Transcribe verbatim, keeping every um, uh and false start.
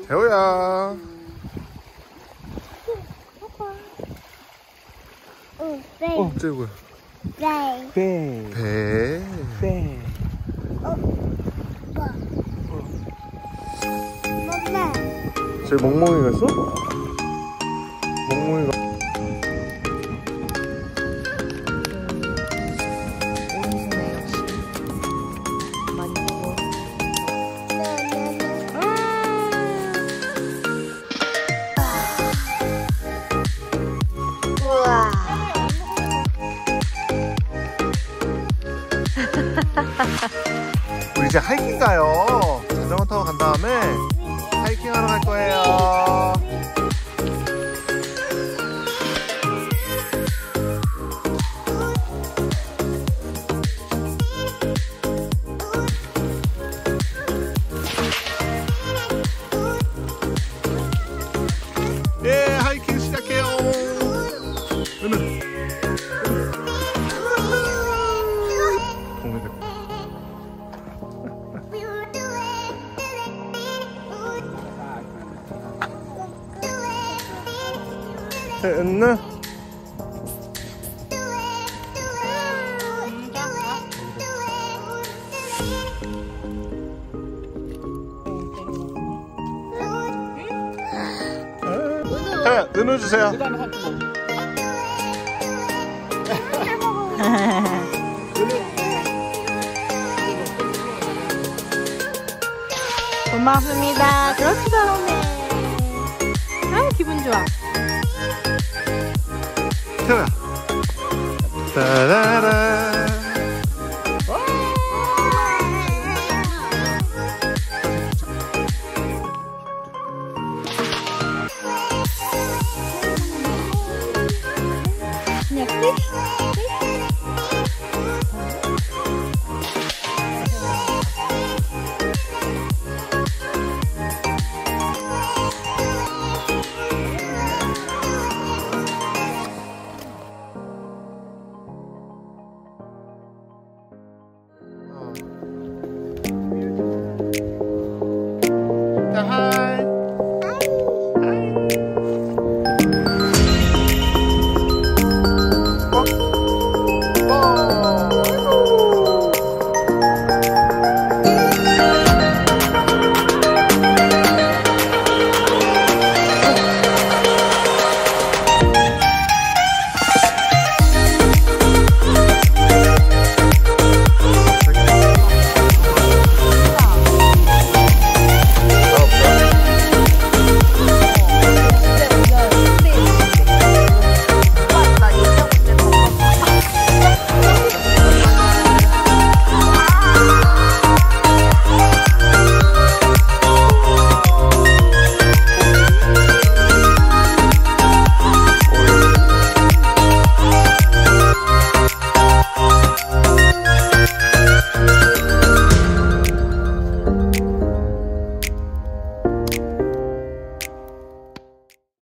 재호야. 응, 배. 어, 재호야. 배. 배. 배. 배. 어, 뭐? 엄마. 저기 멍멍이가 있어? 멍멍이가. 온수네 역시. 많이 먹어. 우와. 우리 이제 하이킹 가요. 자전거 타고 간 다음에 하이킹 하러 갈 거예요. 예, 하이킹 시작해요. 은은. 동네들. 은은. 자, 은우 주세요. 고맙습니다. 그렇지 잘하네. 아 기분 좋아. 태호야. 따라라. 그냥 자,